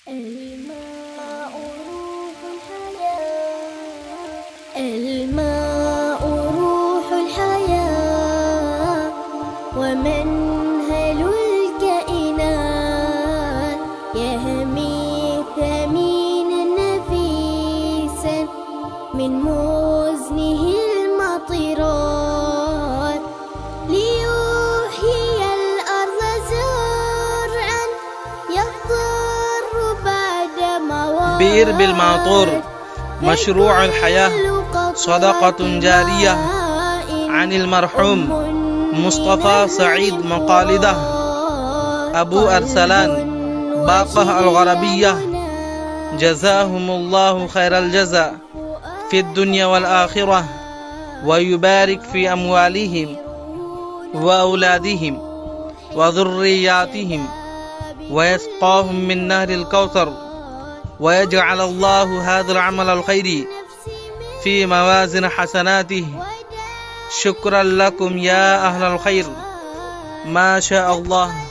الماء روح الحياة، الماء روح الحياة ومنهل الكائنات، يهمي ثمينا نفيسا من مزنه المطرات، ليحيي الأرض زرعا يخضر بعد مواد. بئر بالمعطور مشروع الحياة صدقة جارية عن المرحوم مصطفى سعيد مقالدة أبو أرسلان باقة الغربية، جزاهم الله خير الجزاء في الدنيا والآخرة، ويبارك في أموالهم وأولادهم وذرياتهم، ويسقاهم من نهر الكوثر، ويجعل الله هذا العمل الخيري في موازن حسناته. شكرا لكم يا أهل الخير، ما شاء الله